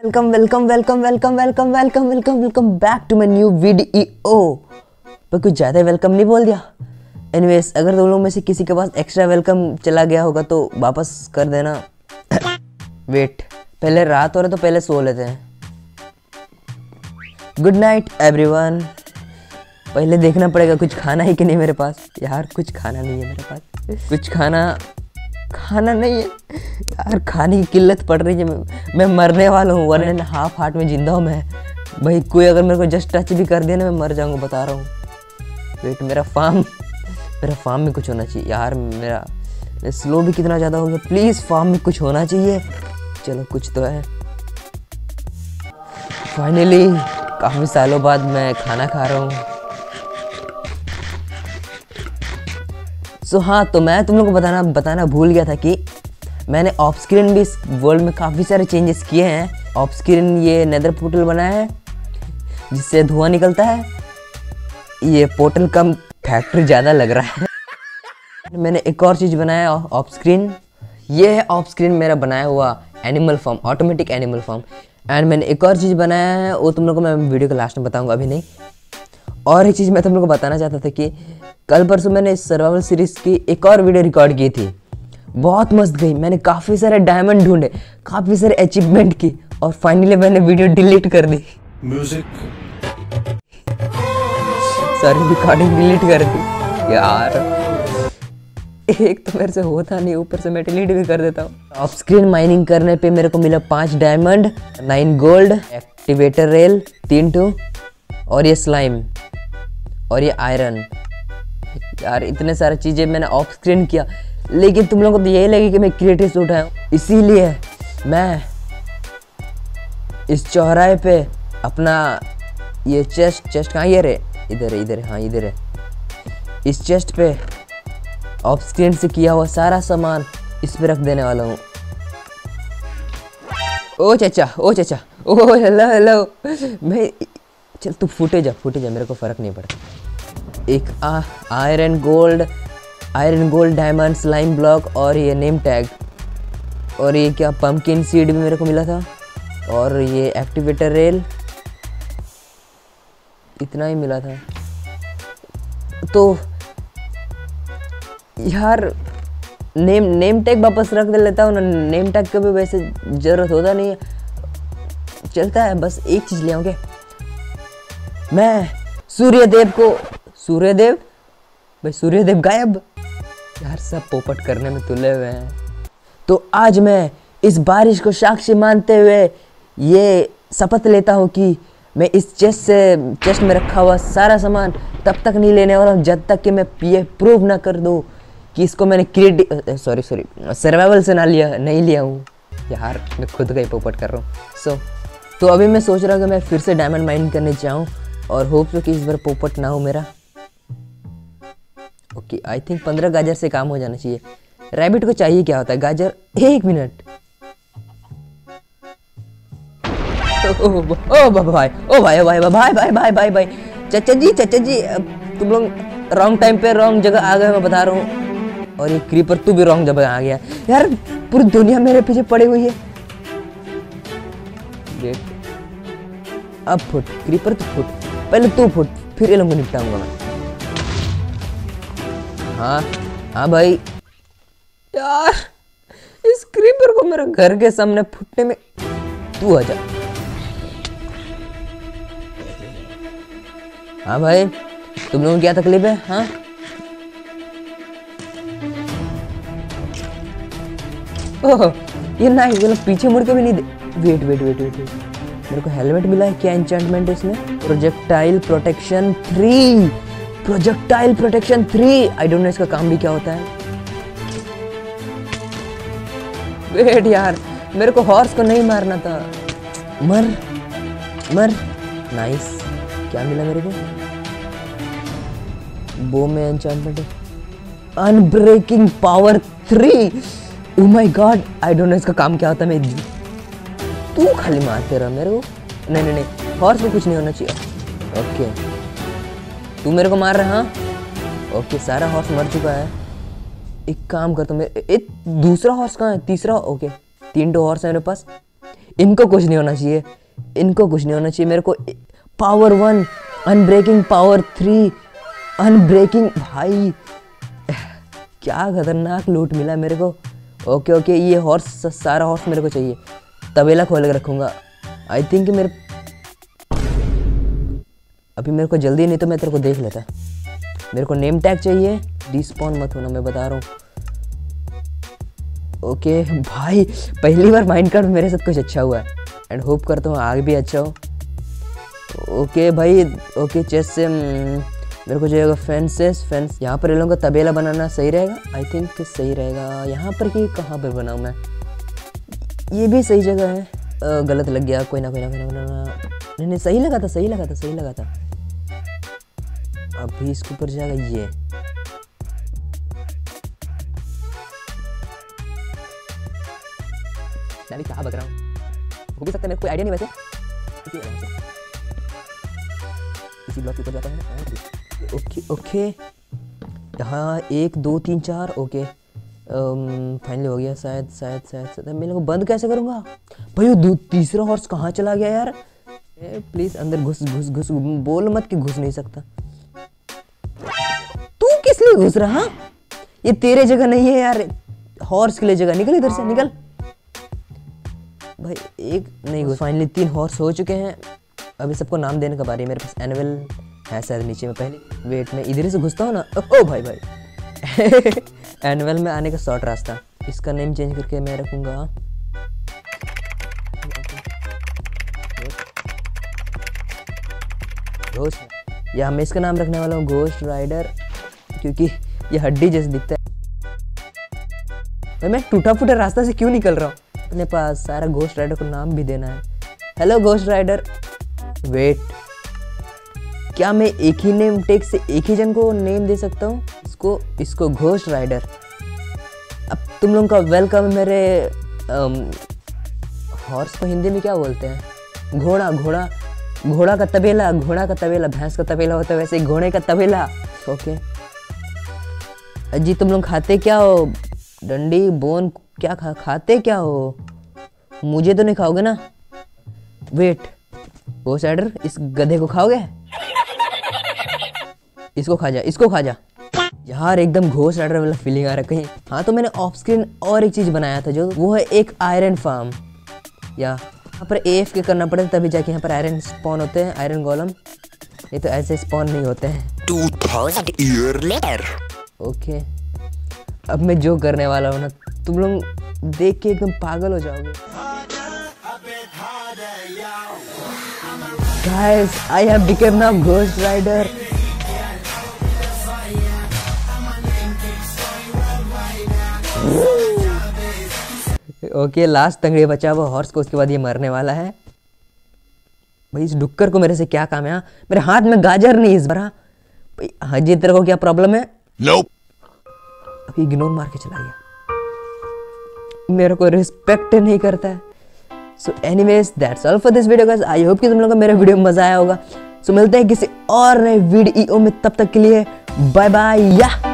Welcome welcome welcome welcome welcome welcome welcome welcome back to my new video. पर कुछ ज़्यादा welcome नहीं बोल दिया। एनीवेज, अगर तुम लोग में से किसी के पास एक्स्ट्रा वेलकम चला गया होगा तो वापस कर देना। वेट, पहले रात हो रहा तो पहले सो लेते हैं। Good night everyone. पहले देखना पड़ेगा कुछ खाना है कि नहीं मेरे पास। यार कुछ खाना नहीं है मेरे पास, कुछ खाना नहीं है यार। खाने की किल्लत पड़ रही है। मैं मरने वाला हूँ, 1.5 हार्ट में जिंदा हूँ मैं भाई। कोई अगर मेरे को जस्ट टच भी कर दिया ना, मैं मर जाऊँगा, बता रहा हूँ। वेट, मेरा फार्म में कुछ होना चाहिए यार। मेरा स्लो भी कितना ज़्यादा हो गया। प्लीज़ फार्म में कुछ होना चाहिए। चलो कुछ तो है। फाइनली काफ़ी सालों बाद मैं खाना खा रहा हूँ। हाँ, तो मैं तुम लोग को बताना भूल गया था कि मैंने ऑफ स्क्रीन भी इस वर्ल्ड में काफ़ी सारे चेंजेस किए हैं। ऑफ स्क्रीन ये नेदर पोर्टल बनाया है जिससे धुआं निकलता है। ये पोर्टल कम फैक्ट्री ज़्यादा लग रहा है। मैंने एक और चीज़ बनाया है ऑफ स्क्रीन। ये है ऑफ स्क्रीन मेरा बनाया हुआ animal farm, automatic animal farm. And मैंने एक और चीज़ बनाया है, वो तुम लोग को मैं वीडियो के लास्ट में बताऊँगा, अभी नहीं। और एक चीज़ मैं तुम लोग को बताना चाहता था कि कल परसों मैंने इस सर्वाइवल सीरीज़ की एक और वीडियो रिकॉर्ड की थी। बहुत मस्त गई। मैंने काफ़ी सारे डायमंड ढूंढे, काफ़ी सारे अचीवमेंट की, और फाइनली मैंने वीडियो डिलीट कर दी। म्यूजिक सारी रिकॉर्डिंग डिलीट कर दी यार। एक तो मेरे से होता नहीं, ऊपर से मैं डिलीट भी कर देता हूँ। ऑफ स्क्रीन माइनिंग करने पे मेरे को मिला 5 डायमंड, 9 गोल्ड, एक्टिवेटर रेल 3 और ये स्लाइम और ये आयरन। यार इतने सारे चीज़ें मैंने ऑफ स्क्रीन किया, लेकिन तुम लोगों को तो यही लगे कि मैं क्रिएटिव से उठाया हूँ। इसीलिए मैं इस चौराहे पे अपना ये चेस्ट कहाँ ये रे, इधर है, हाँ इधर है। इस चेस्ट पे ऑफ स्क्रीन से किया हुआ सारा सामान इस पे रख देने वाला हूँ। ओ चाचा, ओ हेलो भाई। चल तू फूटे जा, मेरे को फ़र्क नहीं पड़ता। एक iron gold diamond, slime block और ये नेम टैग, और ये क्या पंपकिन सीड भी मेरे को मिला था, और ये एक्टिवेटर रेल। इतना ही मिला था। तो यार नेम टैग वापस रख दे लेता हूँ ना। नेम टैग का भी वैसे ज़रूरत होता नहीं है, चलता है। बस एक चीज़ ले आऊँगे मैं। सूर्यदेव गायब यार, सब पोपट करने में तुले हुए हैं। तो आज मैं इस बारिश को साक्षी मानते हुए ये शपथ लेता हूँ कि मैं इस चेस्ट में रखा हुआ सारा सामान तब तक नहीं लेने वाला जब तक कि मैं ये प्रूव ना कर दूँ कि इसको मैंने सर्वाइवल से नहीं लिया हूँ। यार मैं खुद का ही पोपट कर रहा हूँ। तो अभी मैं सोच रहा हूँ कि मैं फिर से डायमंड माइन करने जाऊँ, और होप सो कि इस बार पोपट ना हो मेरा। ओके, आई थिंक 15 गाजर से काम हो जाना चाहिए। रैबिट को चाहिए क्या होता है, गाजर। 1 मिनट। भाई चाचा जी तुम लोग रॉन्ग टाइम पे रॉन्ग जगह आ गए, मैं बता रहा हूँ। और ये क्रीपर, तू भी रॉन्ग जगह आ गया यार। पूरी दुनिया मेरे पीछे पड़ी हुई है। अब फुट क्रीपर, तू फुट, पहले तू फुट, फिर ये लोगों को निपटाऊंगा मैं। हाँ भाई। यार इस क्रीपर को मेरे घर के सामने फुटने में तू आ जा। हाँ भाई, तुम लोगों को क्या तकलीफ है? हाँ ओह ये नहीं, ये लोग पीछे मुड़ के भी नहीं दे। वेट, मेरे को हेलमेट मिला है। क्या एन्चेंटमेंट है इसमें? Projectile protection 3। I don't know इसका काम भी क्या होता है। वेट यार, मेरे को हॉर्स को नहीं मारना था। मर। नाइस। क्या मिला मेरे को? बो में एन्चेंटमेंट है, unbreaking power 3। Oh my god, I don't know इसका काम क्या होता है। मैं तू खाली मारते रहा मेरे को। नहीं, हॉर्स में कुछ नहीं होना चाहिए। ओके, तू मेरे को मार रहा है? हाँ ओके, सारा हॉर्स मर चुका है। एक काम कर, तो मेरे दूसरा हॉर्स कहाँ है? तीसरा। ओके, 3 हॉर्स है मेरे पास। इनको कुछ नहीं होना चाहिए, इनको कुछ नहीं होना चाहिए। मेरे को पावर 1, अनब्रेकिंग पावर 3, अनब्रेकिंग। भाई क्या खतरनाक लूट मिला मेरे को। ओके ओके, ये हॉर्स, सारा हॉर्स मेरे को चाहिए। तबेला खोल के रखूँगा। आई थिंक अभी मेरे को जल्दी, नहीं तो मैं तेरे को देख लेता। मेरे को नेम टैग चाहिए, डिस्पॉन मत होना, मैं बता रहा हूँ। ओके भाई, पहली बार माइनक्राफ्ट मेरे साथ कुछ अच्छा हुआ है एंड होप करता हूँ आगे भी अच्छा हो। ओके भाई, ओके चेस्ट से मेरे को चाहिए फेंस। यहाँ पर लोगों का तबेला बनाना सही रहेगा, आई थिंक सही रहेगा। यहाँ पर कि कहाँ पर बनाऊँ मैं, ये भी सही जगह है। गलत लग गया, कोई ना। नहीं, सही लगा था। अभी इसके ऊपर जाएगा ये। मैं भी कहाँ बक रहा हूँ, हो भी सकता है, मेरे को कोई आइडिया नहीं वैसे। इसी ब्लॉक के ऊपर जाता है। ओके यहाँ 1 2 3 4। ओके फाइनली हो गया शायद। मैं लोग बंद कैसे करूँगा भाई? वो तीसरा हॉर्स कहाँ चला गया यार? प्लीज अंदर घुस। बोल मत कि घुस नहीं सकता। तू किस लिए घुस रहा? ये तेरे जगह नहीं है यार, हॉर्स के लिए जगह। निकल इधर से, निकल भाई। एक नहीं घुस। फाइनली 3 हॉर्स हो चुके हैं। अभी सबको नाम देने का बारी है। मेरे पास एनिमल है शायद नीचे में पहले। वेट, मैं इधर से घुसता हूँ ना। ओ भाई एनिमल में आने का शॉर्ट रास्ता। इसका नेम चेंज करके मैं रखूंगा घोस्ट, या मैं इसका नाम रखने वाला हूँ घोस्ट राइडर, क्योंकि ये हड्डी जैसे दिखता है। मैं टूटा फूटा रास्ता से क्यों निकल रहा हूँ? अपने पास सारा घोस्ट राइडर को नाम भी देना है। Hello ghost rider. वेट, क्या मैं एक ही नेम टेक से एक ही जन को नेम दे सकता हूँ? इसको घोस्ट राइडर। अब तुम लोगों का वेलकम है मेरे हॉर्स को हिंदी में क्या बोलते हैं? घोड़ा का तबेला। भैंस का तबेला होता है, वैसे घोड़े का तबेला। ओके जी, तुम लोग खाते क्या हो? डंडी बोन क्या खाते क्या हो? मुझे तो नहीं खाओगे ना? वेट, घोस्ट राइडर, इस गधे को खाओगे? इसको खा जा। यार एकदम घोस्ट राइडर वाला फीलिंग आ रहा है कहीं। हाँ, तो मैंने ऑफ स्क्रीन और एक चीज बनाया था, जो वो है एक आयरन फार्म। या यहाँ पर AFK करना पड़े तभी जाके यहाँ पर आयरन स्पॉन होते हैं, आयरन गोलम। ये तो ऐसे स्पॉन नहीं होते हैं। 2000 years later। ओके, अब मैं जो करने वाला हूँ ना, तुम लोग देख के एकदम पागल हो जाओगे। Guys, I have become now Ghost Rider। Okay, last तंगड़ी बचा वो हॉर्स को, उसके बाद ये मरने वाला है। भाई इस डुक्कर को मेरे से क्या काम है? मेरे हाथ में गाजर नहीं इस बार। हाँ जी, तेरे को क्या प्रॉब्लम है? Nope। अभी इग्नोर मार के चला गया, मेरे को रिस्पेक्ट नहीं करता है। So anyways, that's all for this video guys. I hope कि तुम लोगों को मेरा वीडियो में मजा आया होगा। सो मिलते हैं किसी और नए वीडियो में, तब तक के लिए बाय बाय। या